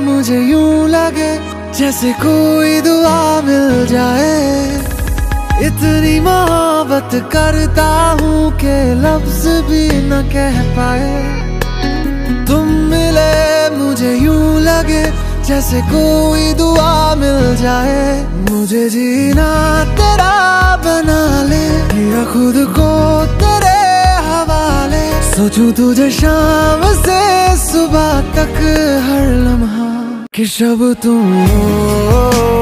मुझे यूं लगे जैसे कोई दुआ मिल जाए। इतनी मोहब्बत करता हूँ कि लफ्ज भी न कह पाए। तुम मिले मुझे यूं लगे जैसे कोई दुआ मिल जाए। मुझे जीना तेरा बना ले, या खुद को तेरे हवाले। सोचूं तुझे शाम से सुबह तक हर लम्हा कि शब तुम हो।